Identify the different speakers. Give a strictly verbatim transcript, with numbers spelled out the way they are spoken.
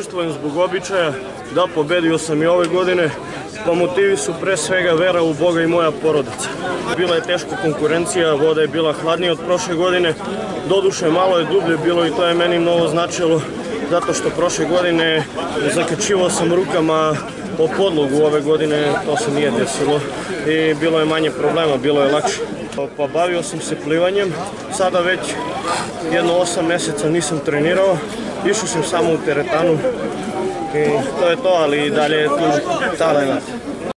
Speaker 1: učestvujem zbog običaja, da pobedio sam i ove godine, pa motivi su pre svega vera u Boga i moja porodica. Bila je teška konkurencija, voda je bila hladnija od prošle godine, doduše malo je dublje bilo i to je meni mnogo značilo, zato što prošle godine zakačivao sam rukama po podlogu, ove godine to se nije desilo i bilo je manje problema, bilo je lakše. Pa bavio sam se plivanjem, sada već jedno osam meseca nisam trenirao, išao sam samo u teretanu i to je to, ali dalje je tu talenat.